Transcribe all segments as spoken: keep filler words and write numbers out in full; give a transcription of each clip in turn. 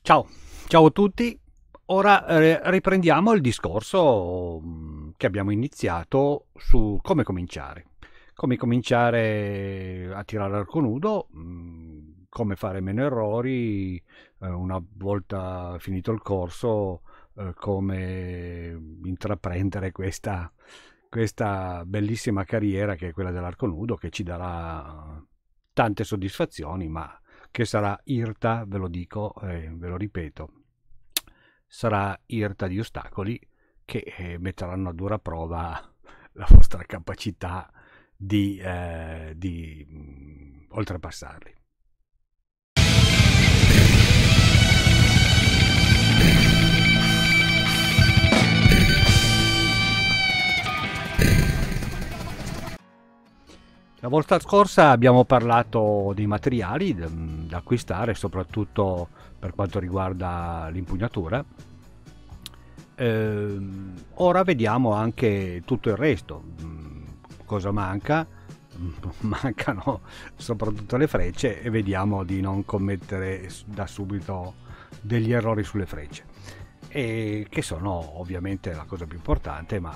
Ciao, ciao a tutti. Ora eh, riprendiamo il discorso mm, che abbiamo iniziato su come cominciare. Come cominciare a tirare l'arco nudo, mm, come fare meno errori, eh, una volta finito il corso, eh, come intraprendere questa, questa bellissima carriera che è quella dell'arco nudo, che ci darà tante soddisfazioni, ma che sarà irta, ve lo dico e ve lo ripeto, sarà irta di ostacoli che eh, metteranno a dura prova la vostra capacità di, eh, di mh, oltrepassarli. La volta scorsa abbiamo parlato dei materiali da, da acquistare, soprattutto per quanto riguarda l'impugnatura. Ehm, ora vediamo anche tutto il resto. Mm, Cosa manca? Mm, Mancano soprattutto le frecce e vediamo di non commettere s- da subito degli errori sulle frecce, e che sono ovviamente la cosa più importante, ma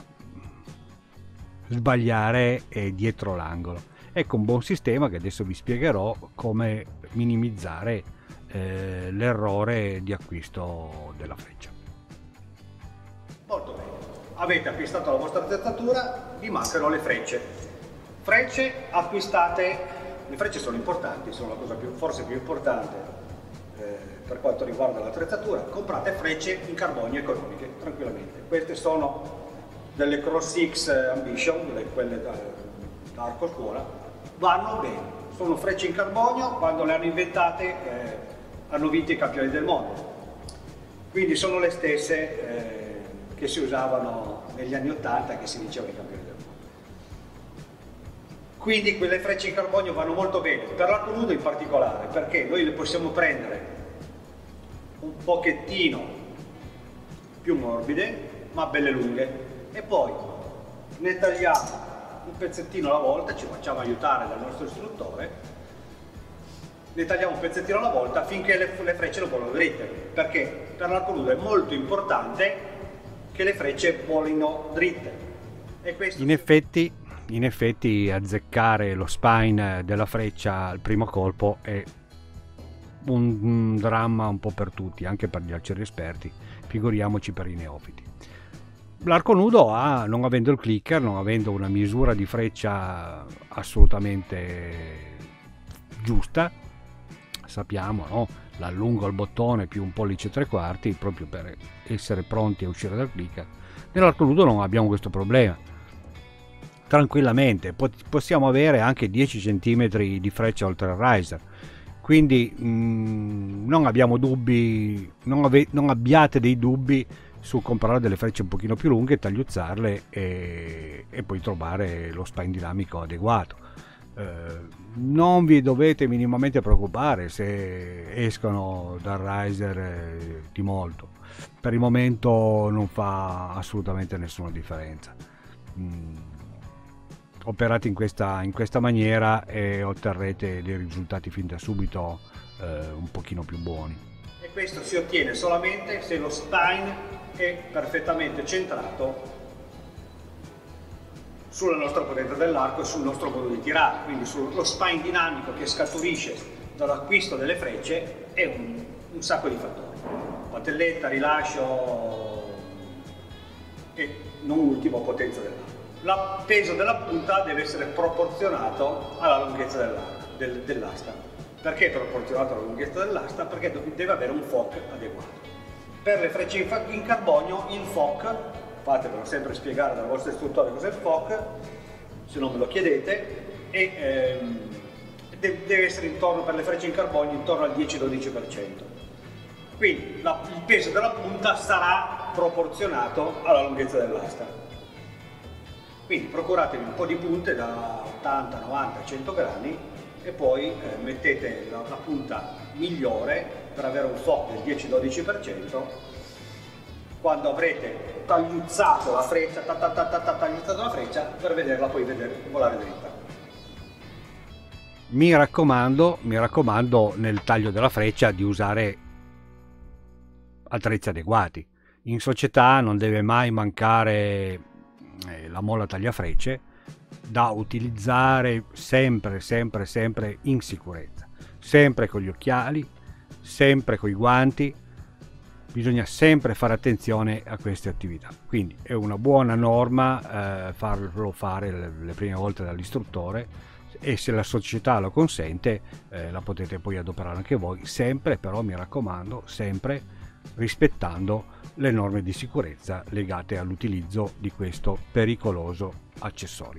sbagliare è dietro l'angolo. Ecco un buon sistema che adesso vi spiegherò come minimizzare eh, l'errore di acquisto della freccia. Molto bene. Avete acquistato la vostra attrezzatura, vi mancano le frecce. Frecce acquistate, le frecce sono importanti, sono la cosa più, forse più importante eh, per quanto riguarda l'attrezzatura. Comprate frecce in carbonio economiche, tranquillamente. Queste sono delle Cross X Ambition, delle, quelle da, da arco scuola, vanno bene. Sono frecce in carbonio, quando le hanno inventate eh, hanno vinto i campioni del mondo. Quindi sono le stesse eh, che si usavano negli anni ottanta, che si dicevano i campioni del mondo. Quindi quelle frecce in carbonio vanno molto bene, per l'arco nudo in particolare, perché noi le possiamo prendere un pochettino più morbide, ma belle lunghe, e poi ne tagliamo un pezzettino alla volta, ci facciamo aiutare dal nostro istruttore, ne tagliamo un pezzettino alla volta finché le, le frecce non volano dritte, perché per l'arco nudo è molto importante che le frecce volino dritte. E questo In effetti, in effetti azzeccare lo spine della freccia al primo colpo è un, un dramma un po' per tutti, anche per gli arcieri esperti, figuriamoci per i neofiti. L'arco nudo ha, non avendo il clicker, non avendo una misura di freccia assolutamente giusta, sappiamo, no? L'allungo al bottone più un pollice e tre quarti proprio per essere pronti a uscire dal clicker. Nell'arco nudo non abbiamo questo problema. Tranquillamente possiamo avere anche dieci centimetri di freccia oltre il riser, quindi mh, non abbiamo dubbi, non, ave, non abbiate dei dubbi su comprare delle frecce un pochino più lunghe, tagliuzzarle e, e poi trovare lo spine dinamico adeguato. Eh, non vi dovete minimamente preoccupare se escono dal riser eh, di molto, per il momento non fa assolutamente nessuna differenza. Mm, operate in questa, in questa maniera e otterrete dei risultati fin da subito eh, un pochino più buoni. E questo si ottiene solamente se lo spine è perfettamente centrato sulla nostra potenza dell'arco e sul nostro modo di tirare, quindi sullo spine dinamico che scaturisce dall'acquisto delle frecce è un, un sacco di fattori. Patelletta, rilascio e non ultimo potenza dell'arco. Il peso della punta deve essere proporzionato alla lunghezza dell'asta. Del, dell'asta. Perché proporzionato alla lunghezza dell'asta? Perché deve avere un foc adeguato. Per le frecce in carbonio il foc, fatevelo sempre spiegare dal vostro istruttore cos'è il foc, se non me lo chiedete, e ehm, deve essere intorno, per le frecce in carbonio, intorno al dieci dodici per cento. Quindi la, il peso della punta sarà proporzionato alla lunghezza dell'asta. Quindi procuratevi un po' di punte da ottanta, novanta, cento grammi e poi eh, mettete la, la punta migliore per avere un foc del dieci dodici per cento. Quando avrete tagliuzzato la freccia, ta, ta, ta, ta, ta, tagliuzzato la freccia, per vederla poi vedere, volare dritta. Mi raccomando, mi raccomando nel taglio della freccia di usare attrezzi adeguati. In società non deve mai mancare eh, la molla tagliafrecce da utilizzare sempre, sempre, sempre in sicurezza, sempre con gli occhiali, sempre con i guanti. Bisogna sempre fare attenzione a queste attività, quindi è una buona norma eh, farlo fare le, le prime volte dall'istruttore, e se la società lo consente eh, la potete poi adoperare anche voi, sempre però mi raccomando, sempre rispettando le norme di sicurezza legate all'utilizzo di questo pericoloso accessorio.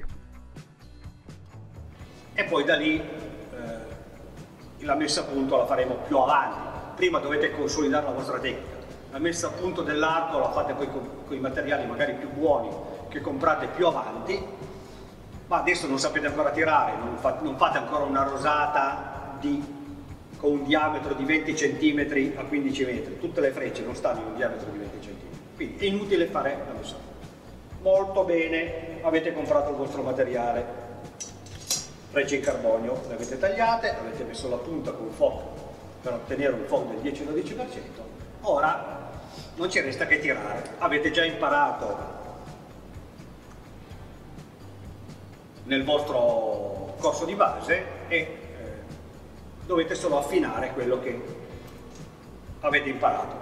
E poi da lì eh, la messa a punto la faremo più avanti. Prima dovete consolidare la vostra tecnica. La messa a punto dell'arco la fate poi con, con i materiali magari più buoni che comprate più avanti, ma adesso non sapete ancora tirare, non, fa, non fate ancora una rosata di, con un diametro di venti centimetri a quindici metri. Tutte le frecce non stanno in un diametro di venti centimetri, quindi è inutile fare la messa a punto. Molto bene, avete comprato il vostro materiale, frecce in carbonio le avete tagliate, avete messo la punta con un fuoco per ottenere un fuoco del dieci dodici per cento. Ora non ci resta che tirare. Avete già imparato nel vostro corso di base e eh, dovete solo affinare quello che avete imparato.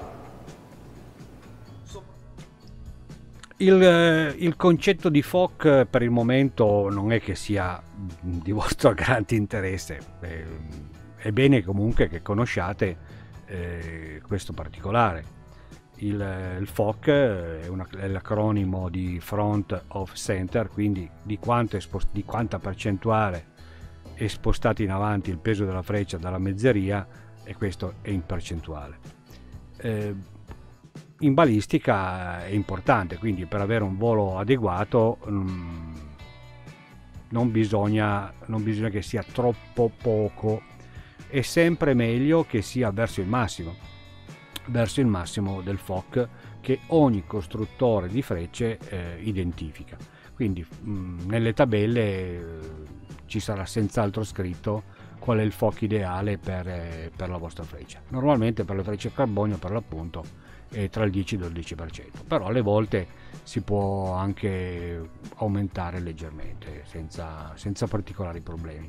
Il, il concetto di F O C per il momento non è che sia di vostro grande interesse, è, è bene comunque che conosciate eh, questo particolare. Il, il F O C è, una, è l'acronimo di Front of Center, quindi di, quanto è spost- di quanta percentuale è spostato in avanti il peso della freccia dalla mezzeria, e questo è in percentuale. Eh, in balistica è importante, quindi per avere un volo adeguato mh, non bisogna, non bisogna che sia troppo poco, è sempre meglio che sia verso il massimo verso il massimo del F O C che ogni costruttore di frecce eh, identifica. Quindi mh, nelle tabelle eh, ci sarà senz'altro scritto qual è il F O C ideale per, eh, per la vostra freccia. Normalmente per le frecce a carbonio, per l'appunto, è tra il dieci e il dodici per cento, però alle volte si può anche aumentare leggermente senza, senza particolari problemi.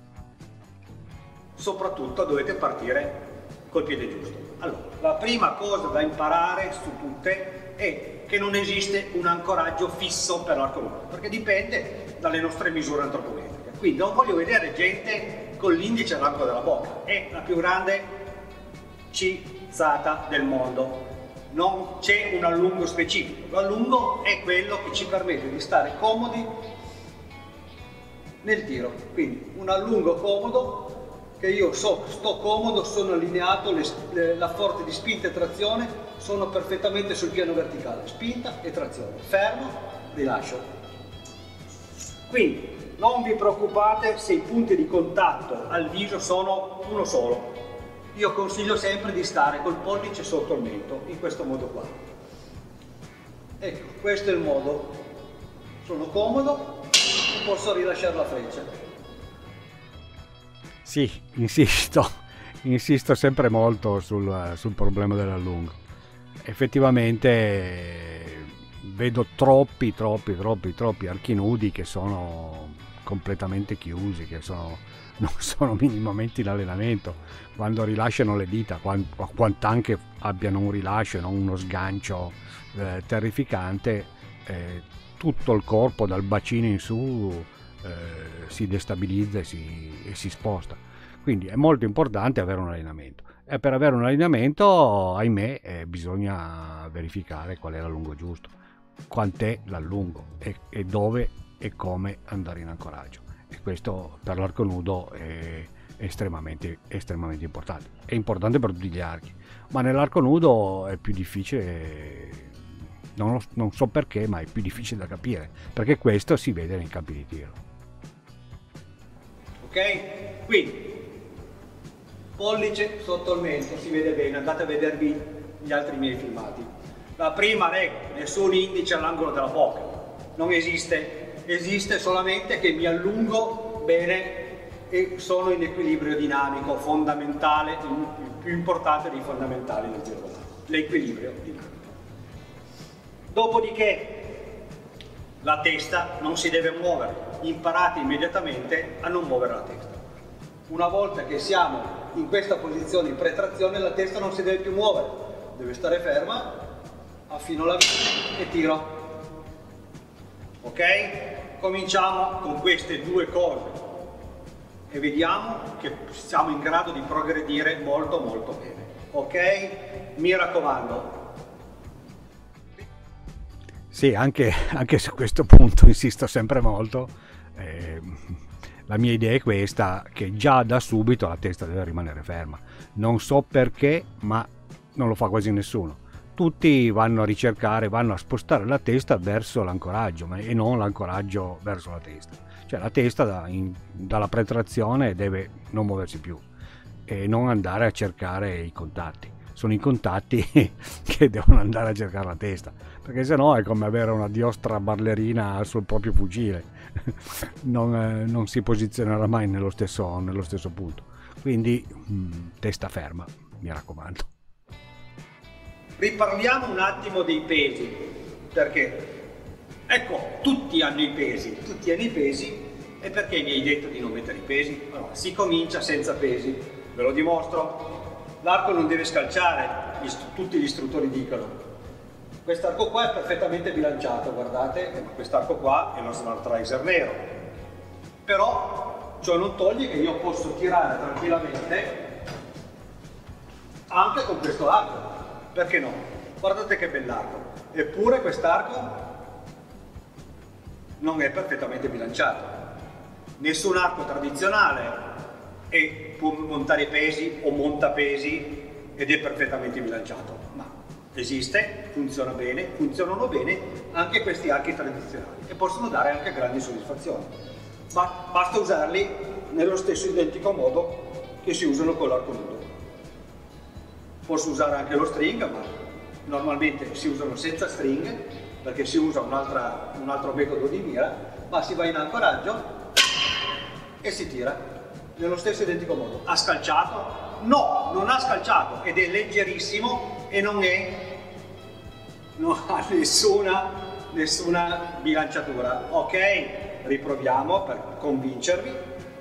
Soprattutto dovete partire col piede giusto. Allora, la prima cosa da imparare su tutte è che non esiste un ancoraggio fisso per l'arco nudo, perché dipende dalle nostre misure antropometriche. Quindi non voglio vedere gente con l'indice all'arco della bocca, è la più grande cizzata del mondo. Non c'è un allungo specifico, l'allungo è quello che ci permette di stare comodi nel tiro. Quindi un allungo comodo, che io so, sto comodo, sono allineato, le, le, la forza di spinta e trazione sono perfettamente sul piano verticale, spinta e trazione, fermo, rilascio. Quindi non vi preoccupate se i punti di contatto al viso sono uno solo. Io consiglio sempre di stare col pollice sotto il mento, in questo modo qua. Ecco, questo è il modo. Sono comodo e posso rilasciare la freccia. Sì, insisto, insisto sempre molto sul, sul problema dell'allungo. Effettivamente vedo troppi, troppi, troppi, troppi archi nudi che sono completamente chiusi, che sono, non sono minimamente in allenamento. Quando rilasciano le dita, quanto anche abbiano un rilascio, non uno sgancio eh, terrificante, eh, tutto il corpo dal bacino in su eh, si destabilizza e si, e si sposta. Quindi è molto importante avere un allenamento, e per avere un allenamento, ahimè, eh, bisogna verificare qual è l'allungo giusto, quant'è l'allungo e, e dove e come andare in ancoraggio, e questo per l'arco nudo è estremamente, estremamente importante. È importante per tutti gli archi, ma nell'arco nudo è più difficile, non, lo, non so perché, ma è più difficile da capire, perché questo si vede nei campi di tiro. Ok? Quindi pollice sotto il mento, si vede bene, andate a vedervi gli altri miei filmati. La prima regola, nessun indice all'angolo della bocca, non esiste, esiste solamente che mi allungo bene e sono in equilibrio dinamico, fondamentale, il più importante dei fondamentali del tiro dell'arco. l'equilibrio dinamico. Dopodiché la testa non si deve muovere, imparate immediatamente a non muovere la testa. Una volta che siamo in questa posizione in pretrazione, la testa non si deve più muovere, deve stare ferma, affino la vita e tiro. Ok? Cominciamo con queste due cose e vediamo che siamo in grado di progredire molto molto bene. Ok? Mi raccomando. Sì, anche, anche su questo punto insisto sempre molto. Eh, la mia idea è questa, che già da subito la testa deve rimanere ferma. Non so perché, ma non lo fa quasi nessuno. Tutti vanno a ricercare, vanno a spostare la testa verso l'ancoraggio, ma e non l'ancoraggio verso la testa. Cioè la testa da, in, dalla pretrazione deve non muoversi più e non andare a cercare i contatti. Sono i contatti che devono andare a cercare la testa, perché sennò è come avere una diostra ballerina sul proprio fucile, non, eh, non si posizionerà mai nello stesso, nello stesso punto. Quindi mh, testa ferma, mi raccomando. Riparliamo un attimo dei pesi, perché ecco, tutti hanno i pesi, tutti hanno i pesi, e perché mi hai detto di non mettere i pesi? Allora, si comincia senza pesi, ve lo dimostro. L'arco non deve scalciare, gli tutti gli istruttori dicono. Quest'arco qua è perfettamente bilanciato, guardate, quest'arco qua è lo smart riser nero. Però ciò non toglie che io posso tirare tranquillamente anche con questo arco. Perché no? Guardate che bell'arco. Eppure quest'arco non è perfettamente bilanciato. Nessun arco tradizionale e può montare pesi o monta pesi ed è perfettamente bilanciato, ma esiste, funziona bene, funzionano bene anche questi archi tradizionali e possono dare anche grandi soddisfazioni, ma basta usarli nello stesso identico modo che si usano con l'arco nudo. Posso usare anche lo string, ma normalmente si usano senza string perché si usa un, un altro metodo di mira, ma si va in ancoraggio e si tira nello stesso identico modo. Ha scalciato? No, non ha scalciato ed è leggerissimo e non è non ha nessuna nessuna bilanciatura. Ok, riproviamo per convincervi.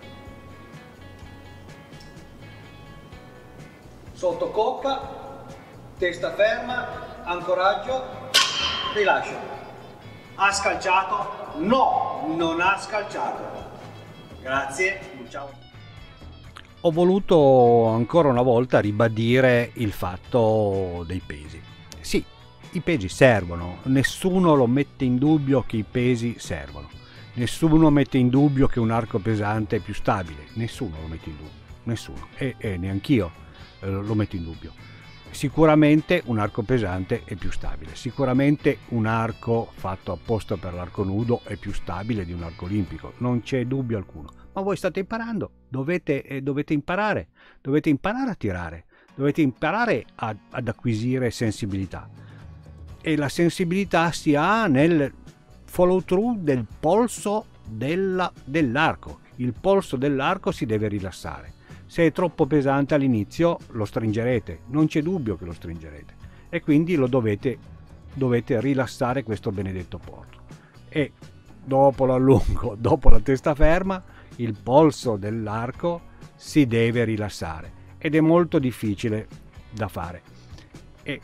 Sotto cocca, testa ferma, ancoraggio, rilascio. Ha scalciato? No, non ha scalciato. Grazie, ciao. Ho voluto ancora una volta ribadire il fatto dei pesi. Sì, i pesi servono, nessuno lo mette in dubbio che i pesi servono. Nessuno mette in dubbio che un arco pesante è più stabile, nessuno lo mette in dubbio, nessuno, e, e neanch'io eh, lo metto in dubbio. Sicuramente un arco pesante è più stabile, sicuramente un arco fatto apposta per l'arco nudo è più stabile di un arco olimpico, non c'è dubbio alcuno. Ma voi state imparando, dovete, eh, dovete imparare, dovete imparare a tirare, dovete imparare a, ad acquisire sensibilità. E la sensibilità si ha nel follow through del polso della, dell'arco. Il polso dell'arco si deve rilassare. Se è troppo pesante all'inizio lo stringerete, non c'è dubbio che lo stringerete. E quindi lo dovete, dovete rilassare questo benedetto polso. E dopo l'allungo, dopo la testa ferma, il polso dell'arco si deve rilassare ed è molto difficile da fare. E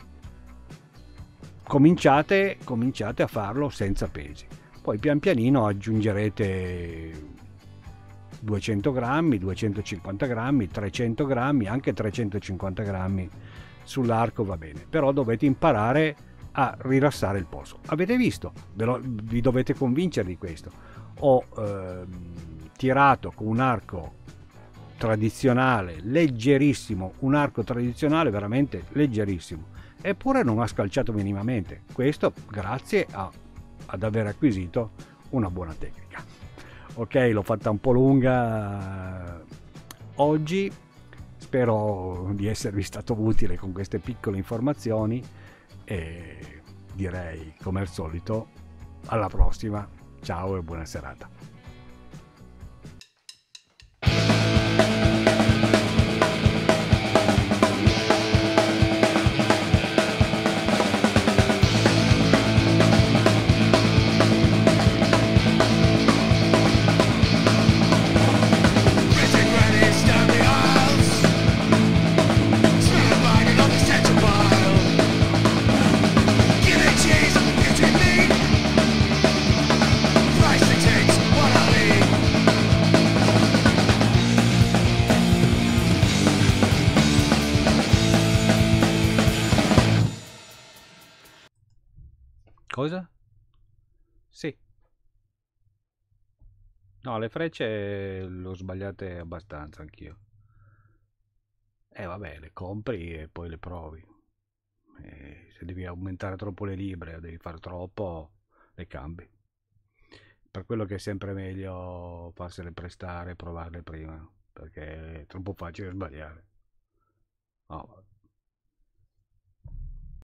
cominciate, cominciate a farlo senza pesi. Poi pian pianino aggiungerete duecento grammi, duecentocinquanta grammi, trecento grammi, anche trecentocinquanta grammi sull'arco va bene, però dovete imparare a rilassare il polso. Avete visto? Ve lo, vi dovete convincere di questo. Ho ehm, tirato con un arco tradizionale leggerissimo, un arco tradizionale veramente leggerissimo, eppure non ha scalciato minimamente. Questo grazie a, ad aver acquisito una buona tecnica. Ok, l'ho fatta un po' lunga oggi, spero di esservi stato utile con queste piccole informazioni e direi come al solito alla prossima, ciao e buona serata. Cosa? Sì. No, le frecce l'ho sbagliate abbastanza anch'io. Eh vabbè, le compri e poi le provi. E se devi aumentare troppo le libre o devi fare troppo, le cambi. Per quello che è sempre meglio farsele prestare e provarle prima, perché è troppo facile sbagliare. No,